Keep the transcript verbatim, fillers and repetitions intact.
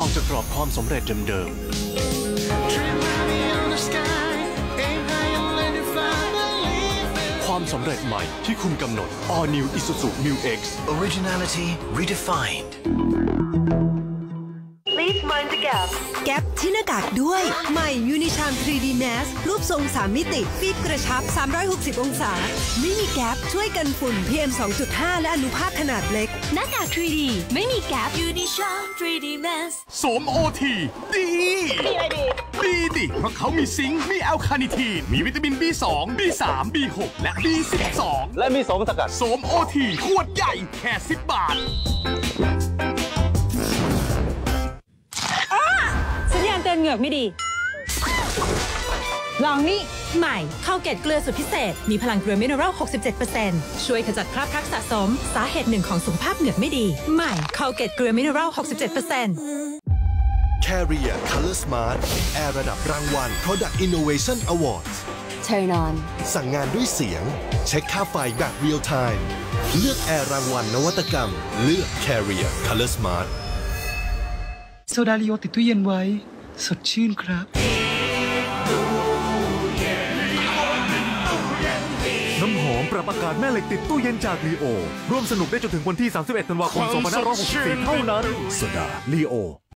อกจากกรอบความสำเร็จเดิมๆความสำเร็จใหม่ที่คุณกำหนด All New Isuzu Mu X Originality redefined Please mind the gap แก๊ปที่หน้ากากด้วยใหม่ Unisham ทรี ดี Mask รูปทรงสามมิติฟีดกระชับสามร้อยหกสิบองศาไม่มีแก๊ปช่วยกันฝุ่น พี เอ็ม สองจุดห้า และอนุภาคขนาดเล็กหน้ากาก ทรี ดี ไม่มีแก๊ป Unisham ทรี ดี Mask สวม โอ ที ดีดีอะไรดีดีดิเพราะเขามีซิงค์มีแอลคาเนิทีนมีวิตามิน บี สอง บี สาม บี หก และ บี สิบสองและมีสมสกัดสวม โอ ที ขวดใหญ่แค่สิบบาทสัญญาณเตือนเหงือกไม่ดีลองนี่ใหม่ข้าวเกตเกลือสุดพิเศษมีพลังเกลือมิเนอรัล หกสิบเจ็ดเปอร์เซ็นต์ ช่วยขจัดคราบพลักสะสมสาเหตุหนึ่งของสุขภาพเหงือกไม่ดีใหม่ข้าวเกตเกลือมิเนอรัล หกสิบเจ็ดเปอร์เซ็นต์ Carrier Color Smart แอร์ระดับรางวัล Product Innovation Awards Turn on สั่งงานด้วยเสียงเช็คค่าไฟแบบ Real Time เลือกแอร์รางวัลนวัตกรรมเลือก Carrier Color Smart โซดาลีโอติดตู้เย็นไว้สดชื่นครับน้ำหอมปรับอากาศแม่เหล็กติดตู้เย็นจากลีโอร่วมสนุกได้จนถึงวันที่ สามสิบเอ็ด ธันวาคม สองพันห้าร้อยหกสิบสี่ เท่านั้นโซดาลีโอ